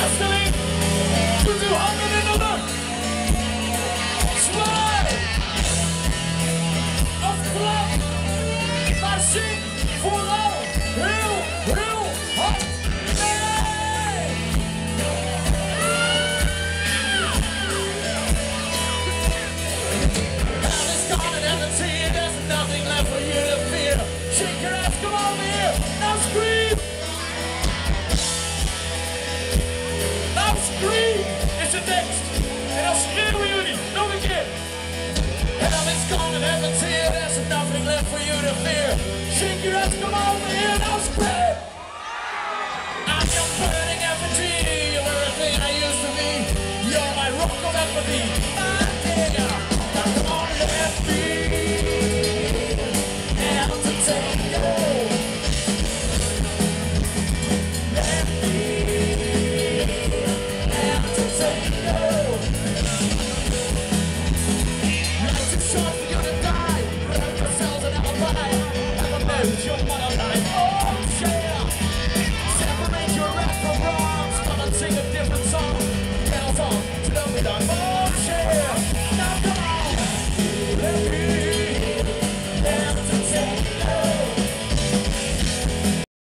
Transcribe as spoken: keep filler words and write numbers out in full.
Efteling. Doet uw handen in de lucht. Zwaai. Of klap. Maar zing vooral heel, heel hard mee. Hell is gone and empty. There's nothing left for you to fear. Shake your ass, come over here. Now scream. Now scream is de tekst. En dan schreeuwen jullie nog een keer. Hell is gone and empty. There's nothing left for you to fear. Shake your ass, come over here. Now scream. I'm your burning effigy. You're everything I used to be. You're my rock of empathy.